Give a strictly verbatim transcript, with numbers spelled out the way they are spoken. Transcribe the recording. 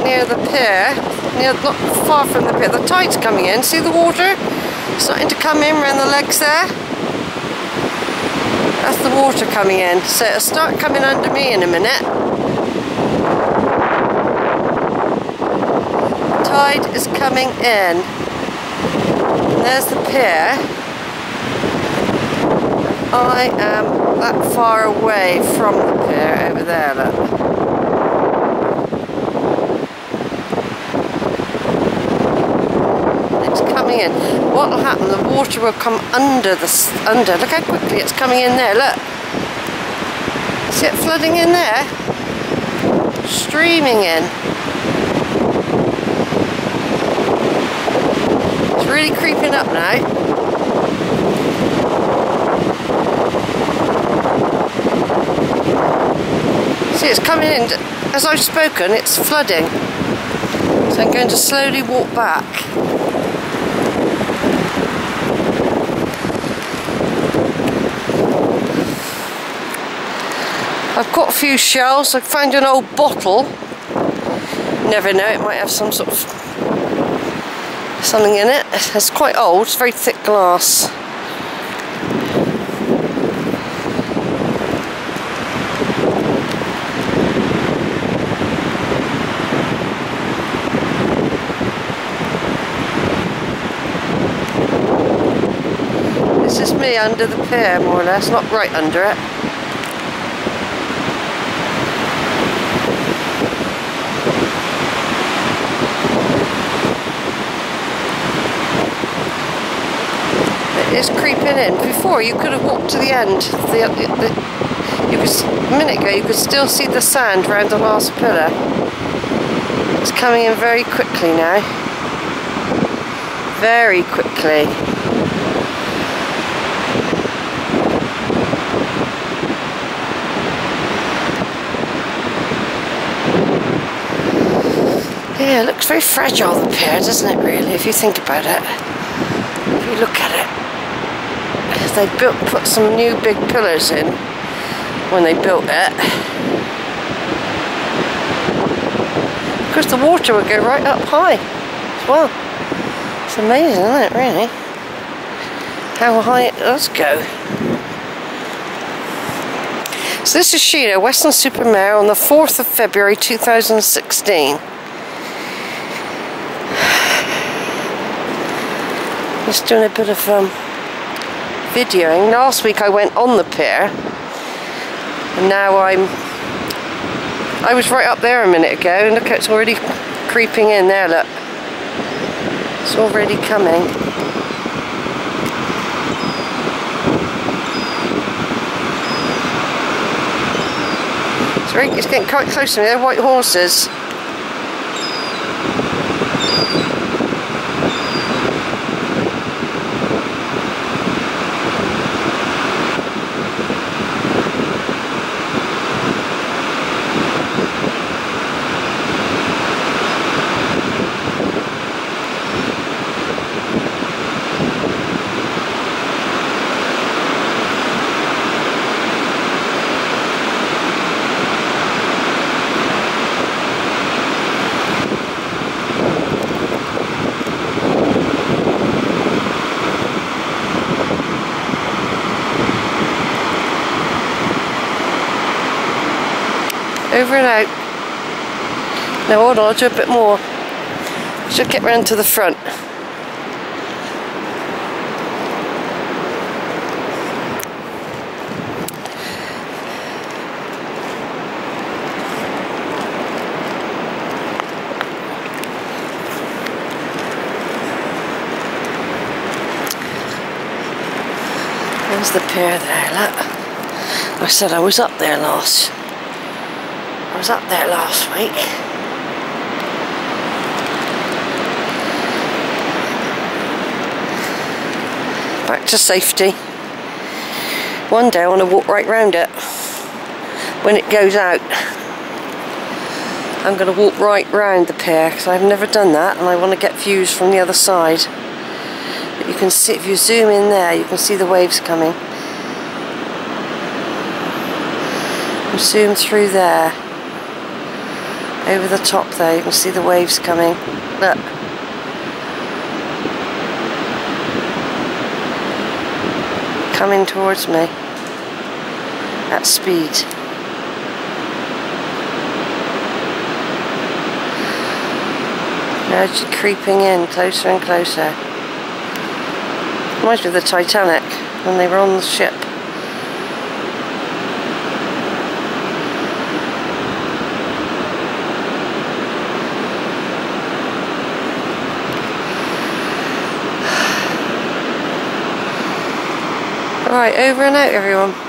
near the pier, near, not far from the pier. The tide's coming in. See the water starting to come in around the legs there? That's the water coming in. So it'll start coming under me in a minute. The tide is coming in. And there's the pier. I am that far away from the pier over there, look. In. What will happen? The water will come under the under. Look how quickly it's coming in there. Look, see it flooding in there, streaming in. It's really creeping up now. See, it's coming in. As I've spoken, it's flooding. So I'm going to slowly walk back. I've got a few shells. I found an old bottle. Never know, it might have some sort of something in it. It's quite old, it's very thick glass. This is me under the pier, more or less, not right under it. It's creeping in. Before you could have walked to the end. The, the, you could, a minute ago you could still see the sand around the last pillar. It's coming in very quickly now. Very quickly. Yeah, it looks very fragile, the pier, doesn't it, really, if you think about it. If you look at it. They built, put some new big pillars in when they built it. Of course, the water would go right up high as well. It's amazing, isn't it, really? How high it does go. So this is Sheila, Weston-super-Mare, on the fourth of February two thousand sixteen. Just doing a bit of um, videoing. Last week I went on the pier, and now I'm I was right up there a minute ago, and look, it's already creeping in there. Look, it's already coming. It's, very, it's getting quite close to me. They're white horses. Over and out. Now hold on, I'll do a bit more. Should get round to the front. There's the pier there, look. I said I was up there last. I was up there last week. Back to safety. One day I want to walk right round it. When it goes out, I'm going to walk right round the pier, because I've never done that, and I want to get views from the other side. But you can see, if you zoom in there, you can see the waves coming. You zoom through there. Over the top there, you can see the waves coming. Look. Coming towards me at speed. Now creeping in closer and closer. Reminds me of the Titanic when they were on the ship. Right, over and out everyone.